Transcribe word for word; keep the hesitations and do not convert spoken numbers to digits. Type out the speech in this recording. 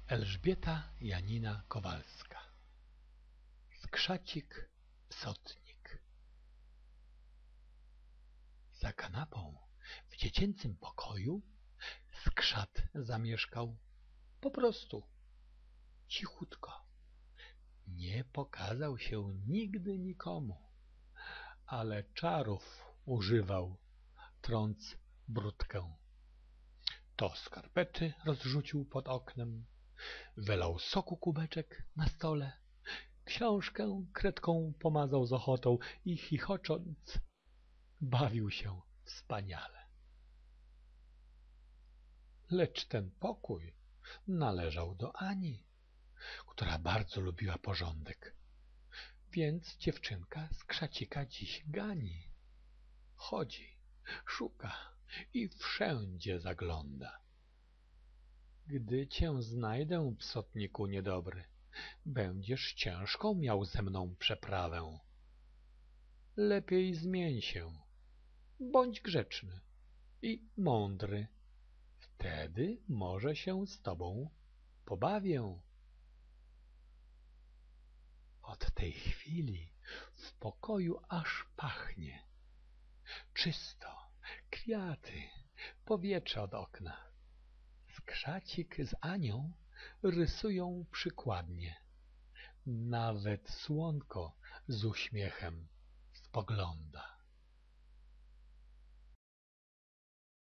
Elżbieta Janina Kowalska. Skrzacik psotnik. Za kanapą w dziecięcym pokoju skrzat zamieszkał po prostu, cichutko. Nie pokazał się nigdy nikomu, ale czarów używał, trąc brudkę. To skarpety rozrzucił pod oknem, wylał soku kubeczek na stole, książkę kredką pomazał z ochotą i chichocząc bawił się wspaniale. Lecz ten pokój należał do Ani, która bardzo lubiła porządek, więc dziewczynka skrzacika dziś gani. Chodzi, szuka i wszędzie zagląda. Gdy cię znajdę, psotniku niedobry, będziesz ciężką miał ze mną przeprawę. Lepiej zmień się, bądź grzeczny i mądry, wtedy może się z tobą pobawię. Od tej chwili w pokoju aż pachnie. Czysto, kwiaty, powietrze od okna. Skrzacik z Anią rysują przykładnie. Nawet słonko z uśmiechem spogląda.